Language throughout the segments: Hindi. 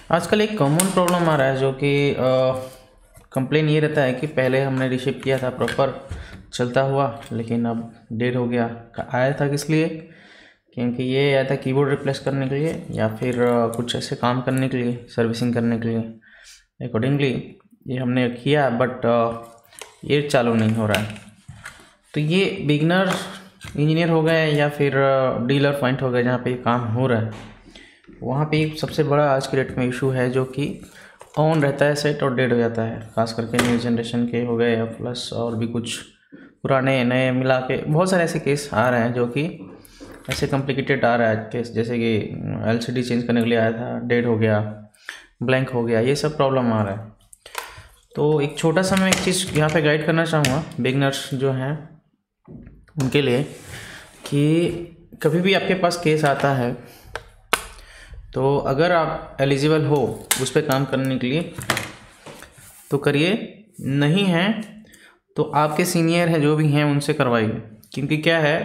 आजकल एक कॉमन प्रॉब्लम आ रहा है जो कि कंप्लेन ये रहता है कि पहले हमने रिसीव किया था प्रॉपर चलता हुआ, लेकिन अब डेट हो गया। आया था किस लिए? क्योंकि ये आया था कीबोर्ड रिप्लेस करने के लिए या फिर कुछ ऐसे काम करने के लिए, सर्विसिंग करने के लिए। अकॉर्डिंगली ये हमने किया, बट ये चालू नहीं हो रहा है। तो ये बिगनर इंजीनियर हो गए या फिर डीलर पॉइंट हो गए जहाँ पे ये काम हो रहा है, वहाँ पे एक सबसे बड़ा आज के डेट में इशू है जो कि ऑन रहता है सेट और डेड हो जाता है। खास करके न्यू जनरेशन के हो गए या प्लस और भी कुछ पुराने नए मिला के बहुत सारे ऐसे केस आ रहे हैं जो कि ऐसे कॉम्प्लिकेटेड आ रहा है केस। जैसे कि एलसीडी चेंज करने के लिए आया था, डेड हो गया, ब्लैंक हो गया, ये सब प्रॉब्लम आ रहा है। तो एक छोटा सा मैं एक चीज़ यहाँ पे गाइड करना चाहूँगा बिगनर्स जो हैं उनके लिए कि कभी भी आपके पास केस आता है तो अगर आप एलिजिबल हो उस पर काम करने के लिए तो करिए, नहीं है तो आपके सीनियर हैं जो भी हैं उनसे करवाइए। क्योंकि क्या है,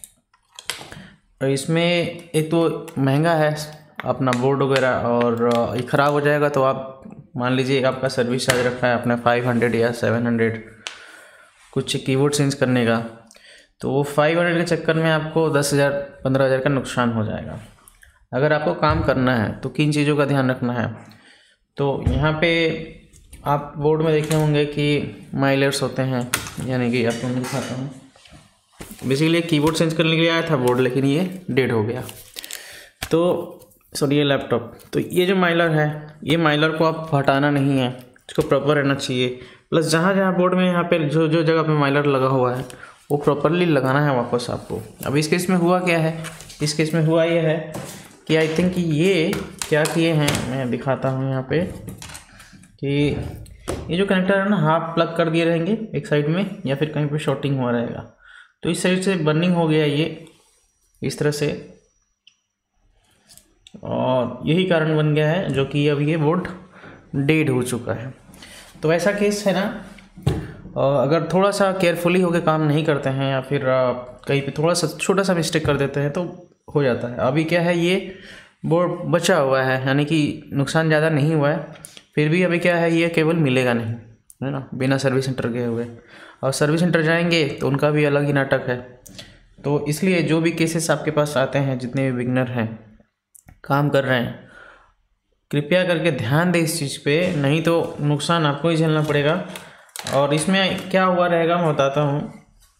इसमें एक तो महंगा है अपना बोर्ड वगैरह, और ख़राब हो जाएगा तो आप मान लीजिए आपका सर्विस चार्ज रखा है अपना 500 या 700 कुछ कीबोर्ड चेंज करने का, तो वो 500 के चक्कर में आपको 10,000 15,000 का नुकसान हो जाएगा। अगर आपको काम करना है तो किन चीज़ों का ध्यान रखना है, तो यहाँ पे आप बोर्ड में देखे होंगे कि माइलर्स होते हैं, यानी कि आपको मैं दिखाता हूँ। बेसिकली कीबोर्ड चेंज करने के लिए आया था बोर्ड, लेकिन ये डेड हो गया। तो सॉरी, ये लैपटॉप, तो ये जो माइलर है, ये माइलर को आप हटाना नहीं है, इसको प्रॉपर रहना चाहिए। प्लस जहाँ जहाँ बोर्ड में यहाँ पे जो जो जगह पे माइलर लगा हुआ है वो प्रॉपरली लगाना है वापस आपको। अब इस केस में हुआ क्या है, इस केस में हुआ ये है कि आई थिंक ये क्या किए हैं, मैं दिखाता हूँ यहाँ पे कि ये जो कनेक्टर है ना, हाफ प्लग कर दिए रहेंगे एक साइड में, या फिर कहीं पे शॉर्टिंग हुआ रहेगा, तो इस साइड से बर्निंग हो गया ये इस तरह से, और यही कारण बन गया है जो कि अब ये बोर्ड डेड हो चुका है। तो ऐसा केस है ना, अगर थोड़ा सा केयरफुली होकर काम नहीं करते हैं या फिर कहीं पे थोड़ा सा छोटा सा मिस्टेक कर देते हैं तो हो जाता है। अभी क्या है, ये बोर्ड बचा हुआ है, यानी कि नुकसान ज़्यादा नहीं हुआ है, फिर भी अभी क्या है, ये केबल मिलेगा नहीं, है ना, बिना सर्विस सेंटर गए हुए। और सर्विस सेंटर जाएंगे तो उनका भी अलग ही नाटक है। तो इसलिए जो भी केसेस आपके पास आते हैं, जितने भी बिगनर हैं काम कर रहे हैं, कृपया करके ध्यान दें इस चीज़ पे, नहीं तो नुकसान आपको ही झेलना पड़ेगा। और इसमें क्या हुआ रहेगा मैं बताता हूँ।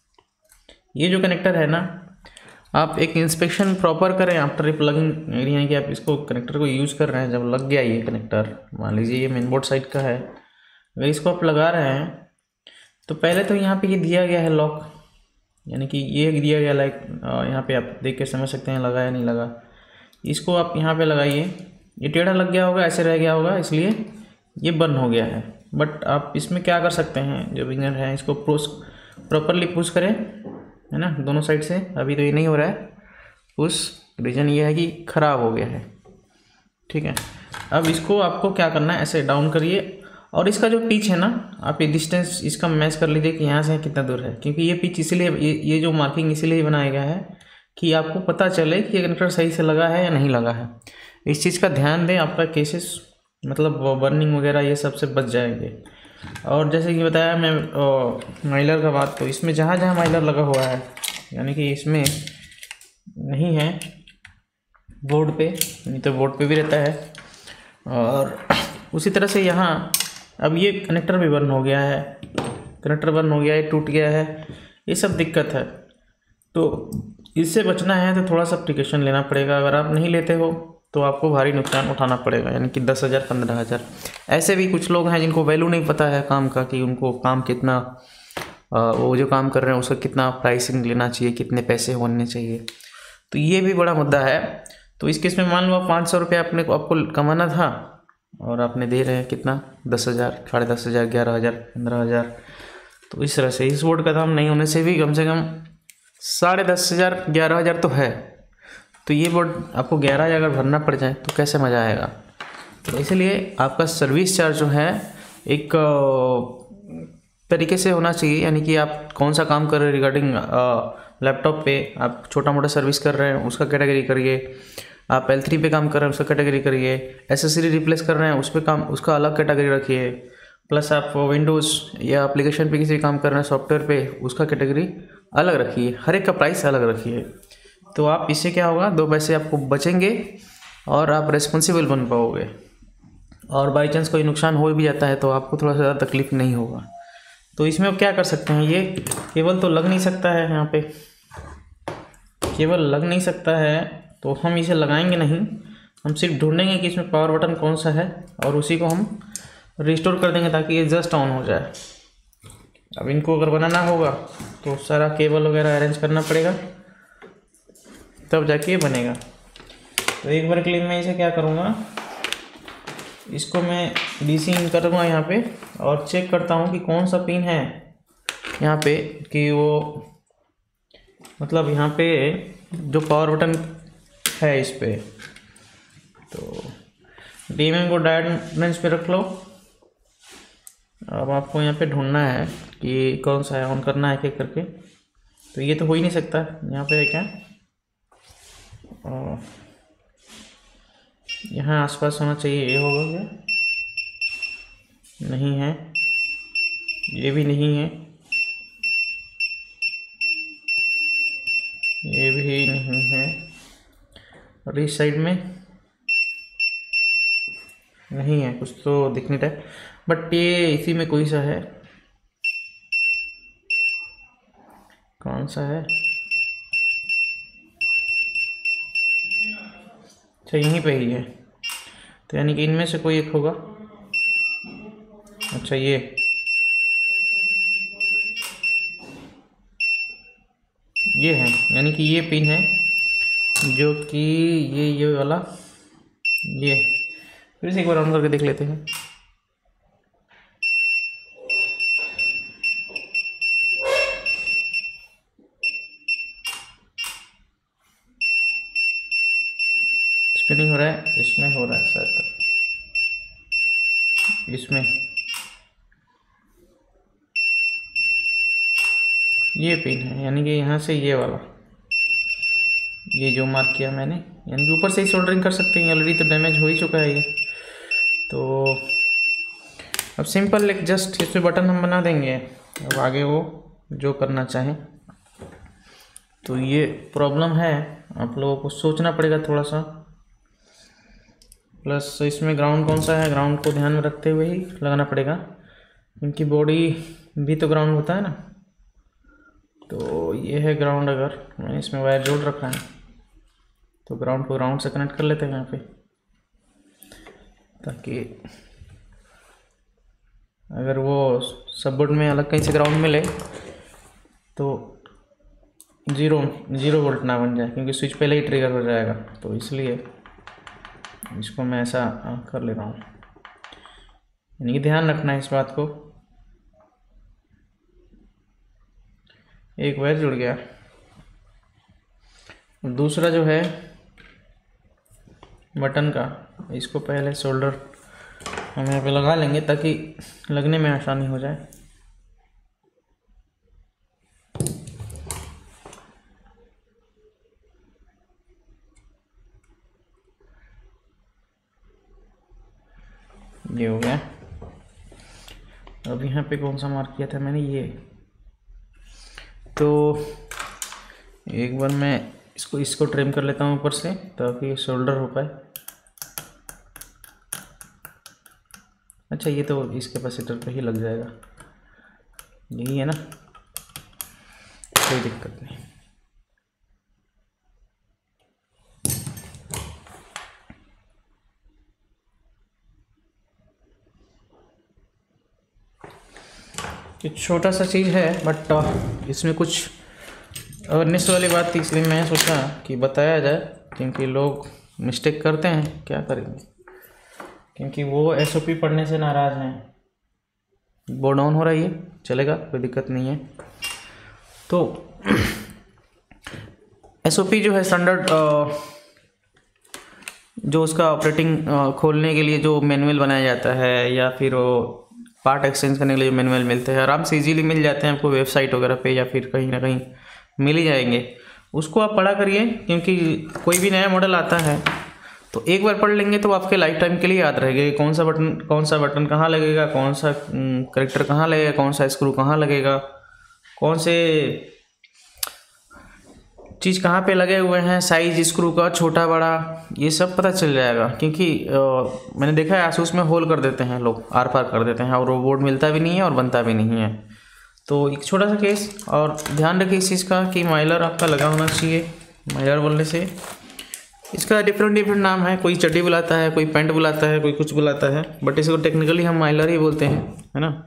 ये जो कनेक्टर है ना, आप एक इंस्पेक्शन प्रॉपर करें आफ्टर प्लगिंग, यानी कि आप इसको कनेक्टर को यूज़ कर रहे हैं, जब लग गया ये कनेक्टर, मान लीजिए ये मेन बोर्ड साइड का है, अगर इसको आप लगा रहे हैं तो पहले तो यहाँ पे ये दिया गया है लॉक, यानी कि ये दिया गया लाइक, यहाँ पे आप देख के समझ सकते हैं लगा या नहीं लगा। इसको आप यहाँ पे लगाइए, ये टेढ़ा लग गया होगा, ऐसे रह गया होगा, इसलिए ये बंद हो गया है। बट आप इसमें क्या कर सकते हैं, जो बिगनर हैं इसको प्रॉपरली पुश करें, है ना, दोनों साइड से। अभी तो ये नहीं हो रहा है पुश, रीज़न ये है कि ख़राब हो गया है, ठीक है। अब इसको आपको क्या करना है, ऐसे डाउन करिए, और इसका जो पिच है ना, आप ये डिस्टेंस इसका मैच कर लीजिए कि यहाँ से कितना दूर है। क्योंकि ये पिच इसीलिए, ये जो मार्किंग इसीलिए बनाया गया है कि आपको पता चले कि ये कनेक्टर सही से लगा है या नहीं लगा है। इस चीज़ का ध्यान दें, आपका केसेस मतलब बर्निंग वगैरह ये सब से बच जाएंगे। और जैसे कि बताया मैं माइलर का बात, तो इसमें जहाँ जहाँ माइलर लगा हुआ है, यानी कि इसमें नहीं है बोर्ड पे, नहीं तो बोर्ड पे भी रहता है, और उसी तरह से यहाँ अब ये कनेक्टर भी बर्न हो गया है, कनेक्टर बर्न हो गया है, टूट गया है, ये सब दिक्कत है। तो इससे बचना है तो थोड़ा सा प्रिकॉशन लेना पड़ेगा। अगर आप नहीं लेते हो तो आपको भारी नुकसान उठाना पड़ेगा, यानी कि 10,000 15,000। ऐसे भी कुछ लोग हैं जिनको वैल्यू नहीं पता है काम का, कि उनको काम कितना, वो जो काम कर रहे हैं उसका कितना प्राइसिंग लेना चाहिए, कितने पैसे होने चाहिए, तो ये भी बड़ा मुद्दा है। तो इस केस में मान लो 500 रुपये आपको कमाना था और आपने दे रहे हैं कितना, 10,000, 10,500, 11,000, 15,000। तो इस तरह से इस बोर्ड का दाम नहीं होने से भी कम से कम 10,500 11,000 तो है। तो ये बोर्ड आपको 11,000 अगर भरना पड़ जाए तो कैसे मज़ा आएगा। तो इसलिए आपका सर्विस चार्ज जो है एक तरीके से होना चाहिए, यानी कि आप कौन सा काम कर रहे हैं रिगार्डिंग लैपटॉप पे, आप छोटा मोटा सर्विस कर रहे हैं उसका कैटेगरी करिए, आप L3 पे काम कर रहे हैं उसका कैटेगरी करिए, एसेसरी रिप्लेस कर रहे हैं उस पर काम, उसका अलग कैटेगरी रखिए, प्लस आप विंडोज़ या एप्लीकेशन पे किसी काम कर रहे हैं सॉफ्टवेयर पे उसका कैटेगरी अलग रखिए, हर एक का प्राइस अलग रखिए। तो आप इससे क्या होगा, 2 पैसे आपको बचेंगे और आप रिस्पॉन्सिबल बन पाओगे, और बाई चांस कोई नुकसान हो भी जाता है तो आपको थोड़ा सा ज़्यादा तकलीफ नहीं होगा। तो इसमें अब क्या कर सकते हैं, ये केबल तो लग नहीं सकता है, यहाँ पे केबल लग नहीं सकता है तो हम इसे लगाएंगे नहीं, हम सिर्फ ढूंढेंगे कि इसमें पावर बटन कौन सा है और उसी को हम रिस्टोर कर देंगे ताकि ये जस्ट ऑन हो जाए। अब इनको अगर बनाना होगा तो सारा केबल वगैरह अरेंज करना पड़ेगा तब जाके ये बनेगा। तो एक बार के लिए मैं इसे क्या करूँगा, इसको मैं DC इन करूँगा यहाँ पे और चेक करता हूँ कि कौन सा पिन है यहाँ पे, कि वो मतलब यहाँ पे जो पावर बटन है इस पे। तो DMM को डायरेक्ट रेंज पे रख लो। अब आपको यहाँ पे ढूंढना है कि कौन सा है, ऑन करना है एक करके। तो ये तो हो ही नहीं सकता, यहाँ पे है क्या, यहाँ आसपास होना चाहिए, ये होगा क्या, नहीं है, ये भी नहीं है, ये भी नहीं है, और इस साइड में नहीं है, कुछ तो दिख नहीं रहा है, बट ये इसी में कोई सा है, कौन सा है, अच्छा यहीं पे ही है। तो यानी कि इनमें से कोई एक होगा। अच्छा ये है, यानी कि ये पिन है जो कि ये वाला, ये फिर से एक बार ऑन करके देख लेते हैं। इसमें नहीं हो रहा है, इसमें हो रहा है शायद, इसमें ये पिन है, यानी कि यहाँ से ये वाला, ये जो मार्क किया मैंने, यानी कि ऊपर से ही सोल्डरिंग कर सकते हैं, ऑलरेडी तो डैमेज हो ही चुका है ये। तो अब सिंपल एक जस्ट इस पर बटन हम बना देंगे, अब आगे वो जो करना चाहें। तो ये प्रॉब्लम है, आप लोगों को सोचना पड़ेगा थोड़ा सा, प्लस इसमें ग्राउंड कौन सा है, ग्राउंड को ध्यान में रखते हुए ही लगाना पड़ेगा, क्योंकि बॉडी भी तो ग्राउंड होता है ना। तो ये है ग्राउंड, अगर मैंने इसमें वायर जोड़ रखा है तो ग्राउंड को ग्राउंड से कनेक्ट कर लेते हैं यहाँ पे, ताकि अगर वो सबबोर्ड में अलग कहीं से ग्राउंड मिले तो जीरो वोल्ट ना बन जाए, क्योंकि स्विच पहले ही ट्रिगर हो जाएगा। तो इसलिए इसको मैं ऐसा कर ले रहा हूँ, यानी कि ध्यान रखना है इस बात को। एक वायर जुड़ गया, दूसरा जो है बटन का, इसको पहले सोल्डर हम यहाँ पे लगा लेंगे ताकि लगने में आसानी हो जाए। ये हो गया। अब यहाँ पे कौन सा मार्क किया था मैंने, ये। तो एक बार मैं इसको ट्रिम कर लेता हूँ ऊपर से ताकि शोल्डर हो पाए। अच्छा ये तो इस कैपेसिटर पे ही लग जाएगा, यही है ना, कोई दिक्कत नहीं। ये छोटा सा चीज़ है बट इसमें कुछ अवेयरनेस वाली बात थी, इसलिए मैं सोचा कि बताया जाए, क्योंकि लोग मिस्टेक करते हैं, क्या करेंगे, क्योंकि वो SOP पढ़ने से नाराज़ हैं। बोर्ड ऑन हो रहा है, ये चलेगा, कोई दिक्कत नहीं है। तो SOP जो है स्टैंडर्ड, जो उसका ऑपरेटिंग खोलने के लिए जो मैनुअल बनाया जाता है, या फिर वो पार्ट एक्सचेंज करने के लिए मैनुअल मिलते हैं, आराम से इजीली मिल जाते हैं आपको वेबसाइट वगैरह पे, या फिर कहीं ना कहीं मिल ही जाएंगे। उसको आप पढ़ा करिए, क्योंकि कोई भी नया मॉडल आता है तो एक बार पढ़ लेंगे तो आपके लाइफ टाइम के लिए याद रहेगा कौन सा बटन कहाँ लगेगा, कौन सा करेक्टर कहाँ लगेगा, कौन सा स्क्रू कहाँ लगेगा, कौन से चीज़ कहाँ पे लगे हुए हैं, साइज स्क्रू का छोटा बड़ा, ये सब पता चल जाएगा। क्योंकि मैंने देखा है आसूस में होल कर देते हैं लोग, आर पार कर देते हैं, और वो बोर्ड मिलता भी नहीं है और बनता भी नहीं है। तो एक छोटा सा केस, और ध्यान रखिए इस चीज़ का कि माइलर आपका लगा होना चाहिए। माइलर बोलने से इसका डिफरेंट नाम है, कोई चड्डी बुलाता है, कोई पेंट बुलाता है, कोई कुछ बुलाता है, बट इसको टेक्निकली हम माइलर ही बोलते हैं, है ना।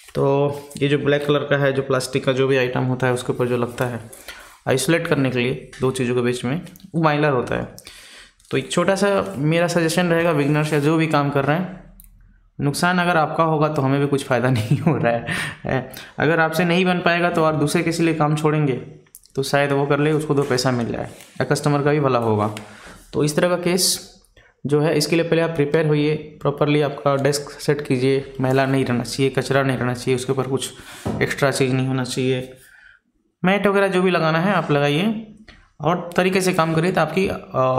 तो ये जो ब्लैक कलर का है, जो प्लास्टिक का जो भी आइटम होता है उसके ऊपर जो लगता है आइसोलेट करने के लिए दो चीज़ों के बीच में, वो माइलर होता है। तो एक छोटा सा मेरा सजेशन रहेगा बिगनर्स या जो भी काम कर रहे हैं, नुकसान अगर आपका होगा तो हमें भी कुछ फ़ायदा नहीं हो रहा है। अगर आपसे नहीं बन पाएगा तो और दूसरे किसी लिए काम छोड़ेंगे तो शायद वो कर ले, उसको 2 पैसा मिल जाए या कस्टमर का भी भला होगा। तो इस तरह का केस जो है, इसके लिए पहले आप प्रिपेयर होइए, प्रॉपरली आपका डेस्क सेट कीजिए, मैला नहीं रहना चाहिए, कचरा नहीं रहना चाहिए, उसके ऊपर कुछ एक्स्ट्रा चीज़ नहीं होना चाहिए, मैट वगैरह जो भी लगाना है आप लगाइए और तरीके से काम करिए, तो आपकी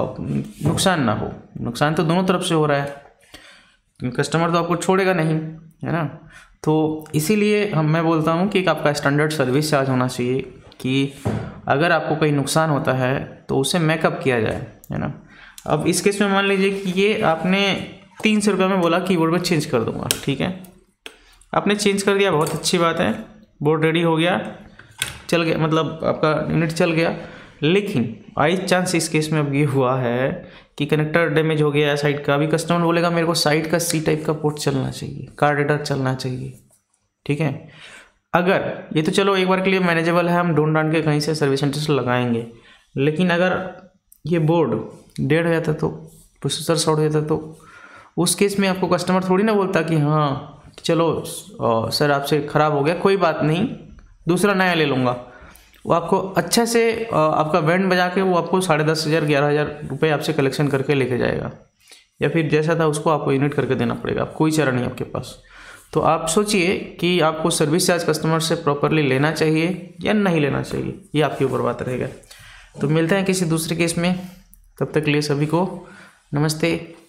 नुकसान ना हो। नुकसान तो दोनों तरफ से हो रहा है, कस्टमर तो आपको छोड़ेगा नहीं, है ना। तो इसीलिए मैं बोलता हूँ कि एक आपका स्टैंडर्ड सर्विस चार्ज होना चाहिए कि अगर आपको कोई नुकसान होता है तो उसे मेकअप किया जाए, है ना। अब इस केस में मान लीजिए कि ये आपने 300 रुपये में बोला कीबोर्ड में चेंज कर दूंगा, ठीक है, आपने चेंज कर दिया, बहुत अच्छी बात है, बोर्ड रेडी हो गया, चल गया, मतलब आपका यूनिट चल गया। लेकिन बाई चांस इस केस में अब ये हुआ है कि कनेक्टर डैमेज हो गया साइड का, अभी कस्टमर बोलेगा मेरे को साइड का C टाइप का पोर्ट चलना चाहिए, कार्ड रीडर चलना चाहिए, ठीक है। अगर ये तो चलो एक बार के लिए मैनेजेबल है, हम ढूंढ के कहीं से सर्विस सेंटर से लगाएंगे, लेकिन अगर ये बोर्ड डेड हो जाता तो, प्रोसेसर शॉर्ट हो जाता तो उस केस में आपको कस्टमर थोड़ी ना बोलता कि हाँ चलो सर आपसे ख़राब हो गया, कोई बात नहीं, दूसरा नया ले लूँगा। वो आपको अच्छा से आपका बैंड बजा के वो आपको 10,500 11,000 रुपये आपसे कलेक्शन करके लेके जाएगा, या फिर जैसा था उसको आपको यूनिट करके देना पड़ेगा, कोई चारा नहीं आपके पास। तो आप सोचिए कि आपको सर्विस चार्ज कस्टमर से प्रॉपरली लेना चाहिए या नहीं लेना चाहिए, ये आपके ऊपर बात रहेगा। तो मिलते हैं किसी दूसरे केस में, तब तक के लिए सभी को नमस्ते।